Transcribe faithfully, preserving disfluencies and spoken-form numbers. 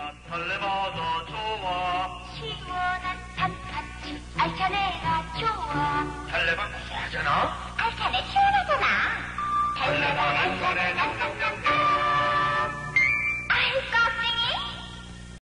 달래봐도 좋아. 시원한 단팥죽 알차내가 좋아. 달래봐 고소하잖아. 알차내 시원하잖아. 달래봐 알차내 낭낭